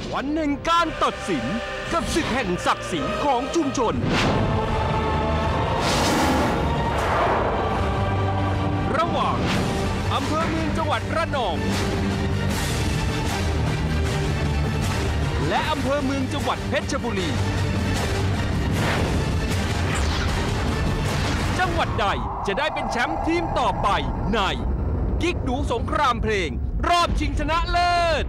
วันแห่งการตัดสินกับศึกแห่งศักดิ์ศรีของชุมชนระหว่างอำเภอเมืองจังหวัดระนองและอำเภอเมืองจังหวัดเพชรบุรีจังหวัดใดจะได้เป็นแชมป์ทีมต่อไปในกิ๊กดูสงครามเพลงรอบชิงชนะเลิศ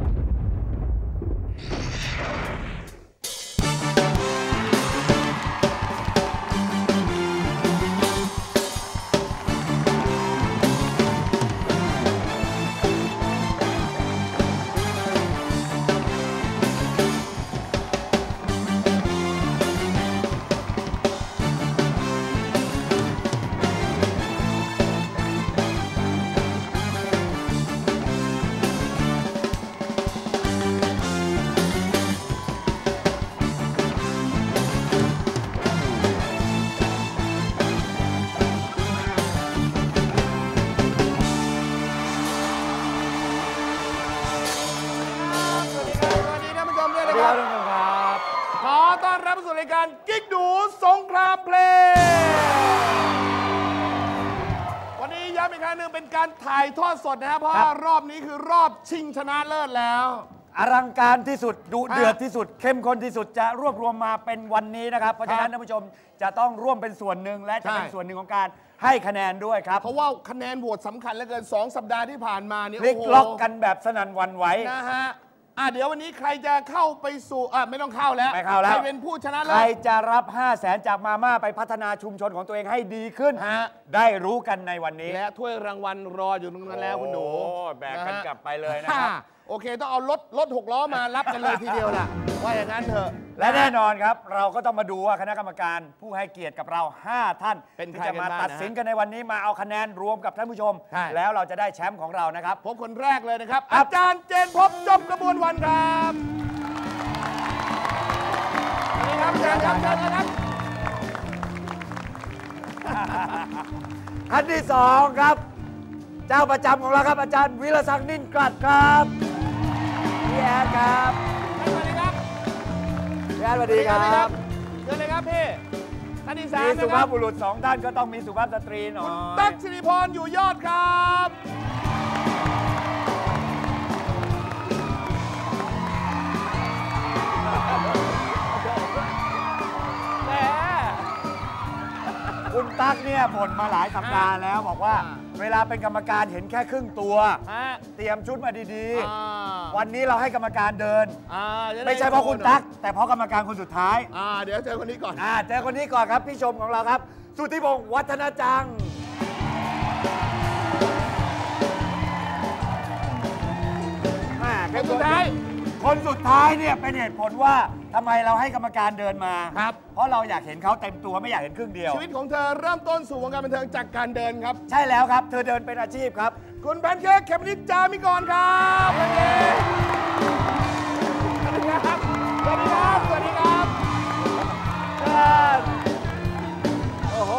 ขอต้อนรับสู่รายการกิ๊กดูสงครามเพลงวันนี้ย้ำอีกครั้งหนึ่งเป็นการถ่ายทอดสดนะครับเพราะรอบนี้คือรอบชิงชนะเลิศแล้วอลังการที่สุดดุเดือดที่สุดเข้มข้นที่สุดจะรวบรวมมาเป็นวันนี้นะครับเพราะฉะนั้นท่านผู้ชมจะต้องร่วมเป็นส่วนหนึ่งและจะเป็นส่วนหนึ่งของการให้คะแนนด้วยครับเพราะว่าคะแนนโหวตสำคัญเหลือเกิน2 สัปดาห์ที่ผ่านมาเนี่ยพลิกล็อกกันแบบสนั่นหวั่นไหวนะฮะเดี๋ยววันนี้ใครจะเข้าไปสู่ไม่ต้องเข้าแล้วไม่เข้าแล้วใครเป็นผู้ชนะเลิศใครจะรับ 500,000 จากมาม่าไปพัฒนาชุมชนของตัวเองให้ดีขึ้นได้รู้กันในวันนี้และถ้วยรางวัลรออยู่ตรงนั้นแล้วคุณหนูแบกกันกลับไปเลยนะครับโอเคต้องเอารถ6 ล้อมารับกันเลยทีเดียวล่ะว่าอย่างนั้นเถอะและแน่นอนครับเราก็ต้องมาดูว่าคณะกรรมการผู้ให้เกียรติกับเรา5 ท่านที่จะมาตัดสินกันในวันนี้มาเอาคะแนนรวมกับท่านผู้ชมแล้วเราจะได้แชมป์ของเรานะครับพบคนแรกเลยนะครับอาจารย์เจนพบจบกระบวนวันครับสวัสดีครับอาจารย์ครับท่านที่2ครับเจ้าประจำของเราครับอาจารย์วิรศักดิ์นิ่นกลัดครับพี่แอดครับสวัสดีครับพี่แอดสวัสดีครับเชิญเลยครับพี่ท่านที่3 มีสุภาพบุรุษ2 ท่านก็ต้องมีสุภาพสตรีหน่อยคุณตั๊กสิริพรอยู่ยอดครับคุณตั๊กเนี่ยบ่นมาหลายสัปดาห์แล้วบอกว่าเวลาเป็นกรรมการเห็นแค่ครึ่งตัวเตรียมชุดมาดีๆวันนี้เราให้กรรมการเดินไม่ใช่เพราะคุณตั๊กแต่เพราะกรรมการคนสุดท้ายเดี๋ยวเจอคนนี้ก่อนเจอคนนี้ก่อนครับพี่ชมของเราครับสุทธิพงศ์วัฒนจังคนสุดท้ายเนี่ยเป็นเหตุผลว่าทำไมเราให้กรรมการเดินมาครับเพราะเราอยากเห็นเขาเต็มตัวไม่อยากเห็นครึ่งเดียวชีวิตของเธอเริ่มต้นสู่วงการบันเทิงจากการเดินครับใช่แล้วครับเธอเดินเป็นอาชีพครับคุณแพนเค้กเขมนิดจามิกรครับสวัสดีครับสวัสดีครับสวัสดีครับโอ้โห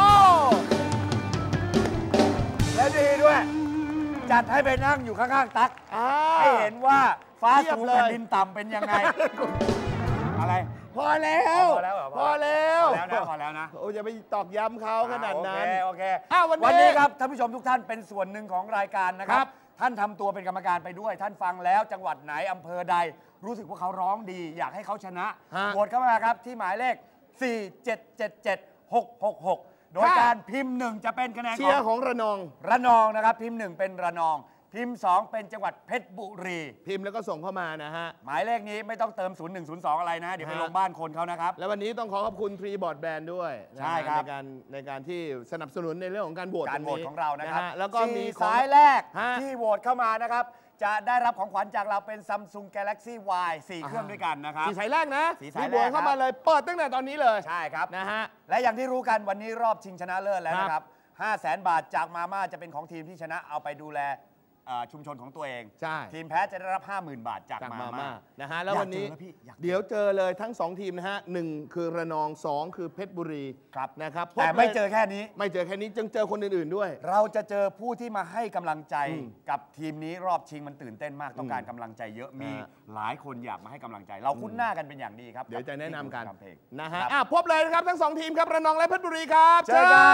แล้วดีด้วยจัดให้ไปนั่งอยู่ข้างๆตั๊กให้เห็นว่าฟ้าสูงแผ่นดินต่ำเป็นยังไงอะไรพอแล้วพอแล้วนะโอ้อย่าไปตอกย้ำเขาขนาดนั้นโอเควันนี้ครับท่านผู้ชมทุกท่านเป็นส่วนหนึ่งของรายการนะครับท่านทำตัวเป็นกรรมการไปด้วยท่านฟังแล้วจังหวัดไหนอำเภอใดรู้สึกว่าเขาร้องดีอยากให้เขาชนะโหวตเข้ามาครับที่หมายเลข4777666โดยการพิมพ์1จะเป็นคะแนนเชียร์ของระนองนะครับพิมพ์1เป็นระนองพิมพ์2เป็นจังหวัดเพชรบุรีพิมพ์แล้วก็ส่งเข้ามานะฮะหมายเลขนี้ไม่ต้องเติม0102อะไรนะเดี๋ยวไปลงบ้านคนเขานะครับแล้ววันนี้ต้องขอบคุณทรีบอร์ดแบนด์ด้วยใช่ครับในการที่สนับสนุนในเรื่องของการโหวตของเรานะครับแล้วก็มีสายแรกที่โหวตเข้ามานะครับจะได้รับของขวัญจากเราเป็น Samsung Galaxy Y 4 เครื่องด้วยกันนะครับ 4 สายแรกนะ4 โหวตเข้ามาเลยเปิดตั้งแต่ตอนนี้เลยใช่ครับนะฮะและอย่างที่รู้กันวันนี้รอบชิงชนะเลิศแล้วนะครับ500,000 บาทจากมาม่าจะเป็นของทีมที่ชนะเอาไปดูแลชุมชนของตัวเองใช่ทีมแพ้จะได้รับ 50,000 บาทจากมาม่านะฮะแล้ววันนี้อยากเจอเดี๋ยวเจอเลยทั้ง2ทีมนะฮะ1คือระนอง2คือเพชรบุรีครับนะครับแต่ไม่เจอแค่นี้ไม่เจอแค่นี้จึงเจอคนอื่นๆด้วยเราจะเจอผู้ที่มาให้กำลังใจกับทีมนี้รอบชิงมันตื่นเต้นมากต้องการกำลังใจเยอะมีหลายคนอยากมาให้กำลังใจ เราคุ้นหน้ากันเป็นอย่างดีครับเดี๋ยวจะแนะนำกันครับเพลงนะฮะพบเลยนะครับทั้ง2ทีมครับระนองและเพชรบุรีครับเจอกัน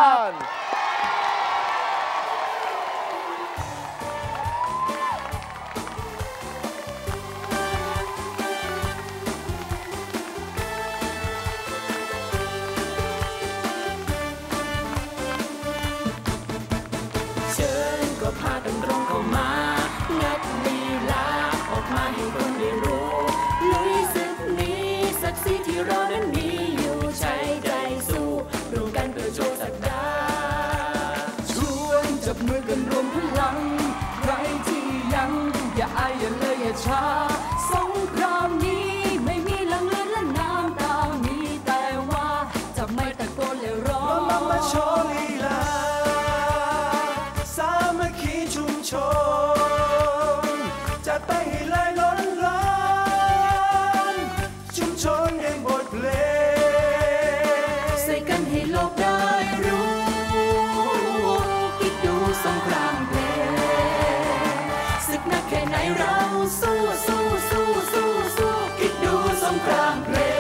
เชิญก็พากันตรงเข้ามางัดลีลาออกมาให้คนได้รู้ลุยศึกนี้ศักดิ์ศรีที่เรานั้นมีอยู่ใช้ใจสู้ร่วมกันเพื่อโชว์ศักดาชวนจับมือกันรวมพลังใครที่ยังอย่าอายอย่าเลยอย่าช้าสงครามนี้ไม่มีลังเลและน้ำตามีแต่ว่าจะไม่ตะโกนเลยร้องมาโชว์ลีลาสามัคคีชุมชนจะไปให้เลยล้นล้านชุมชนแห่งบทเพลงใส่กันให้โลกได้รู้คิดดูสงครามเพลงศึกหนักแค่ไหนเราสู้สู้สู้สู้สู้คิดดูสงครามเพลง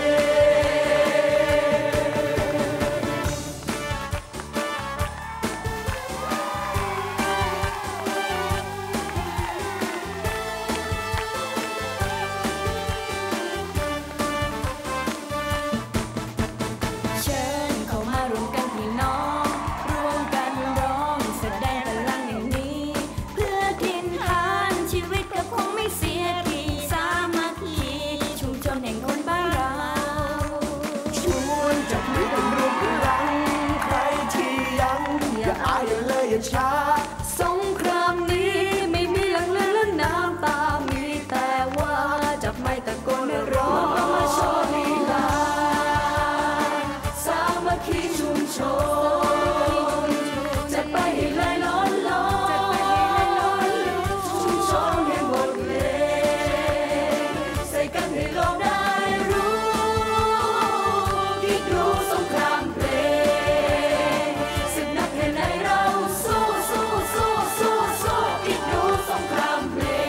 เชิญเข้ามารวมกันพี่น้องรวมกันร้องแสดงพลังอย่างนี้เพื่อถิ่นฐานชีวิตก็คงไม่เสียทีสามัคคีชุมชนแห่งคนบ้านเราชวนจับมือกันรวมพลังใครที่ยังอย่าอายอย่าเลยอย่าช้าสงครามนี้ไม่มีหลังเลือและน้ำตามีแต่ว่าจับไม้ตะโกนร้องมาโชว์ลีลาสามัคคีชุมชนจะไปให้เลยล้นล้นชุมชนแห่งบทเพลงใส่กันให้โลกได้รู้คิดดูสงครามเพลงศึกหนักแค่ไหนเราสู้สู้สู้สู้สู้คิดดูสงครามเพลง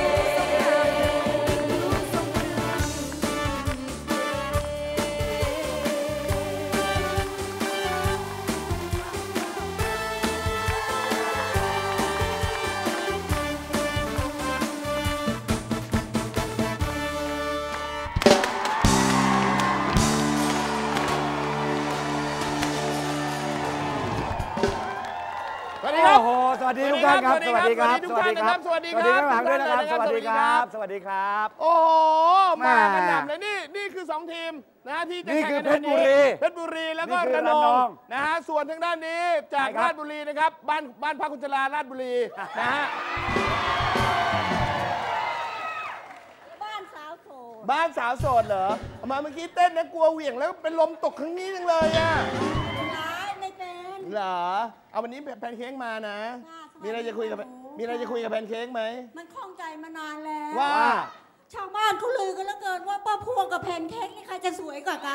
สวัสดีครับโอ้โหสวัสดีทุกท่านครับสวัสดีครับสวัสดีครับสวัสดีข้างหลังด้วยนะครับ สวัสดีครับ สวัสดีครับโอ้โหแม่มากันหนำเลยนี่คือ2ทีมนะที่จะนี่แข่งคือกันเพชรบุรีแล้วก็นี่คือระนระนออง งนะฮะส่วนทางด้านนี้จากใช่ครับราชบุรีนะครับบ้านพักคุณจราราชบุรีนะฮะบ้านสาวโสดบ้านสาวโสดเหรอเอามาเมื่อกี้เต้นนะกลัวเหวี่ยงแล้วเป็นลมตกข้างนี้จังเลยอ่ะร้ายไม่เป็นเหรอเอาวันนี้แพนเค้กมานะค่ะมีอะไรจะคุยกับสวัสดีค่ะมีอะไรจะคุยกับแพนเค้กไหมมันคล่องใจมานานแล้วว่าชาวบ้านเขาลือกันแล้วเกินว่าป้าพวงกับแพนเค้กนี่ใครจะสวยกว่ากัน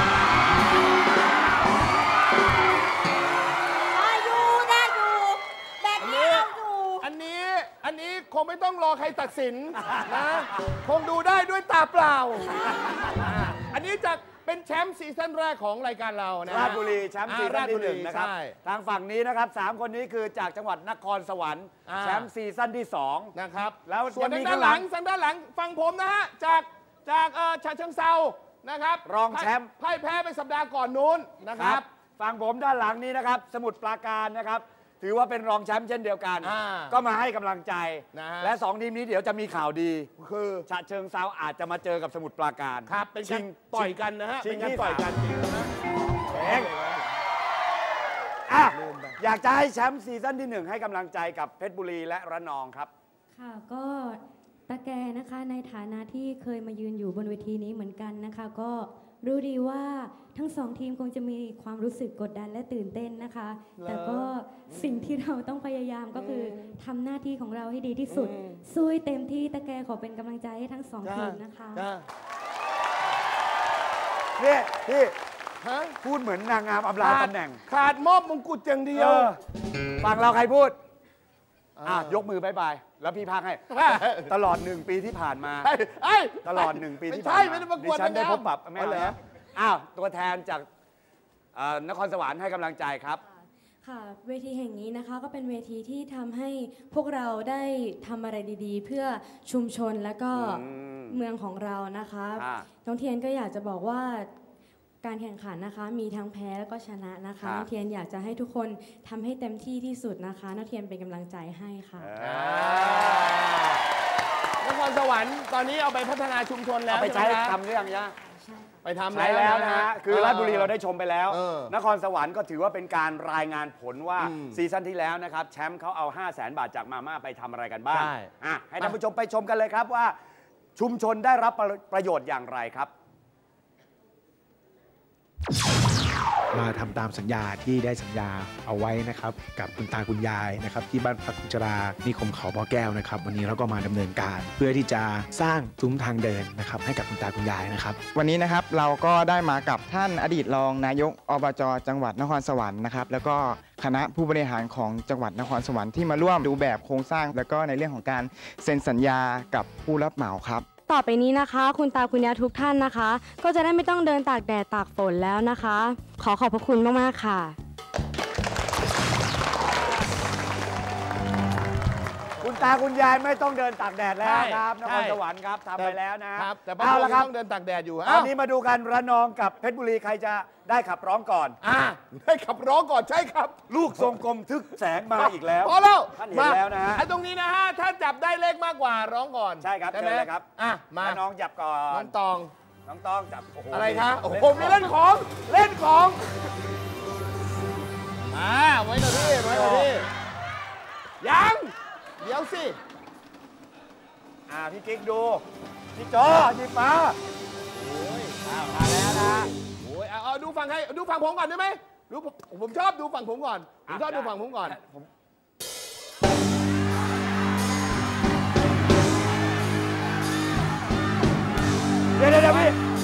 ได้อยู่แบบนี้เอาอยู่อันนี้คงไม่ต้องรอใครตัดสินนะคงดูได้ด้วยตาเปล่า อันนี้จะเป็นแชมป์ซีซั่นแรกของรายการเรานะราชบุรีแชมป์ซีซั่นที่ 1 นะครับใช่ทางฝั่งนี้นะครับ3คนนี้คือจากจังหวัดนครสวรรค์อ่าแชมป์ซีซั่นที่ 2 นะครับแล้วส่วนยังมีทางด้านหลังฟังผมนะฮะจากฉะเชิงเซานะครับรองแชมป์พ่ายแพ้ไปสัปดาห์ก่อนนู้นนะครับฝั่งผมด้านหลังนี้นะครับ สมุทรปราการนะครับ ถือว่าเป็นรองแชมป์เช่นเดียวกันอ่าก็มาให้กำลังใจนะฮะและ2ทีมนี้เดี๋ยวจะมีข่าวดีคือฉะเชิงเซาอาจจะมาเจอกับสมุทรปราการครับเป็นชิการต่อยกันนะฮะชิเป็งนการที่ต่อยกันสามจริงนะเองอ่ะอยากจะให้แชมป์ซีซั่นที่ 1 ให้กำลังใจกับเพชรบุรีและระนองครับค่ะก็ตะแกนะคะในฐานะที่เคยมายืนอยู่บนเวทีนี้เหมือนกันนะคะ ก็รู้ดีว่าทั้ง2 ทีมคงจะมีความรู้สึกกดดันและตื่นเต้นนะคะ แต่ก็สิ่งที่เราต้องพยายามก็คือทำหน้าที่ของเราให้ดีที่สุดสู้ให้เต็มที่ตะแกขอเป็นกำลังใจให้ทั้ง2 ทีมนะคะเนี่ยพี่พูดเหมือนนางงามอำลาตำแหน่งขาดมอบมงกุฎอย่างเดียวฝั่งเราใครพูดยกมือบายบายแล้วพี่พากให้ตลอด1 ปีที่ผ่านมาตลอด1 ปีที่ผ่านมาดิฉันได้พบปะแม่แล้วตัวแทนจากนครสวรรค์ให้กำลังใจครับค่ะเวทีแห่งนี้นะคะก็เป็นเวทีที่ทำให้พวกเราได้ทำอะไรดีๆเพื่อชุมชนและก็เมืองของเรานะคะน้องเทียนก็อยากจะบอกว่าการแข่งขันนะคะมีทั้งแพ้แล้วก็ชนะนะคะน้องเทียนอยากจะให้ทุกคนทำให้เต็มที่ที่สุดนะคะน้องเทียนเป็นกำลังใจให้ค่ะนครสวรรค์ตอนนี้เอาไปพัฒนาชุมชนแล้วไปใช้ทำหรือยังย่าไปทำใช้แล้วนะฮะคือราชบุรีเราได้ชมไปแล้วนครสวรรค์ก็ถือว่าเป็นการรายงานผลว่าซีซั่นที่แล้วนะครับแชมป์เขาเอา 500,000 บาทจากมาม่าไปทำอะไรกันบ้างให้ท่านผู้ชมไปชมกันเลยครับว่าชุมชนได้รับประโยชน์อย่างไรครับมาทำตามสัญญาที่ได้สัญญาเอาไว้นะครับกับคุณตาคุณยายนะครับที่บ้านพักกุจรานิคมเขาบ่อแก้วนะครับวันนี้เราก็มาดำเนินการเพื่อที่จะสร้างซุ้มทางเดินนะครับให้กับคุณตาคุณยายนะครับวันนี้นะครับเราก็ได้มากับท่านอดีตรองนายกอบจ.จังหวัดนครสวรรค์นะครับแล้วก็คณะผู้บริหารของจังหวัดนครสวรรค์ที่มาร่วมดูแบบโครงสร้างแล้วก็ในเรื่องของการเซ็นสัญญากับผู้รับเหมาครับต่อไปนี้นะคะคุณตาคุณยายทุกท่านนะคะก็จะได้ไม่ต้องเดินตากแดดตากฝนแล้วนะคะขอขอบพระคุณมากๆค่ะคุณตาคุณยายไม่ต้องเดินตากแดดแล้วครับนครสวรรค์ครับทำไปแล้วนะครับแต่บางคนต้องเดินตากแดดอยู่ตอนนี้มาดูกันระนองกับเพชรบุรีใครจะได้ขับร้องก่อนได้ขับร้องก่อนใช่ครับลูกทรงกลมทึกแสงมาอีกแล้วพอแล้วท่านเห็นแล้วนะฮะไอ้ตรงนี้นะฮะถ้าจับได้เลขมากกว่าร้องก่อนใช่ครับเชิญเลยครับมาน้องจับก่อนน้องตองจับอะไรครับโอ้โหมีเล่นของไว้หน่อยพี่ยังเดี๋ยวสิพี่กิ๊กดูพี่จอหยิบมามาแล้วนะเอาดูฝั่งให้ดูฝั่งผมก่อนได้ไหมผมชอบดูฝั่งผมก่อนผมชอบดูฝั่งผมก่อนเดี๋ยวพี่เดี๋ยว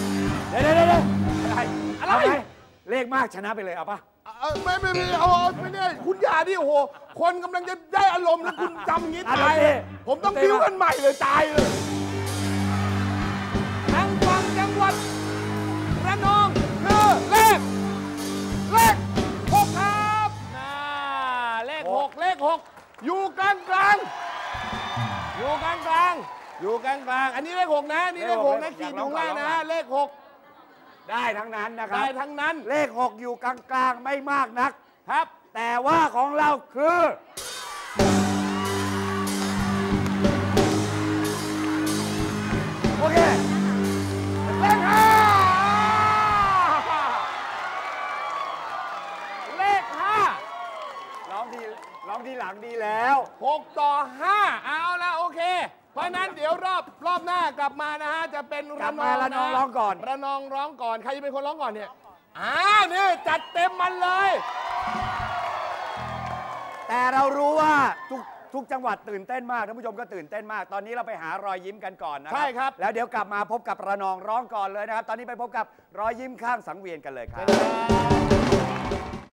อะไรเลขมากชนะไปเลยเอาปะไม่เอาไม่ได้คุณยาดิโอ้โหคนกำลังจะได้อารมณ์แล้วคุณจำงี้ตายผมต้องบิ้วกันใหม่เลยตายเลยทางฝั่งจังหวัดระนองคือเลข6ครับเลข6อยู่กลางอันนี้เลข6นะนี่เลข6นะขีดอยู่ล่างนะเลข6 ได้ทั้งนั้นนะครับได้ทั้งนั้นเลข6อยู่กลางๆไม่มากนักครับแต่ว่าของเราคือโอเคเลข5 ร้องทีหลังดีแล้ว 6 ต่อ 5เอาละโอเคเพราะนั้นเดี๋ยวรอบหน้ากลับมานะฮะจะเป็นระนองร้องก่อนระนองร้องก่อนใครจะเป็นคนร้องก่อนเนี่ยนี่จัดเต็มมันเลยแต่เรารู้ว่าทุกจังหวัดตื่นเต้นมากท่านผู้ชมก็ตื่นเต้นมากตอนนี้เราไปหารอยยิ้มกันก่อนนะครับใช่ครับแล้วเดี๋ยวกลับมาพบกับระนองร้องก่อนเลยนะครับตอนนี้ไปพบกับรอยยิ้มข้างสังเวียนกันเลยครับ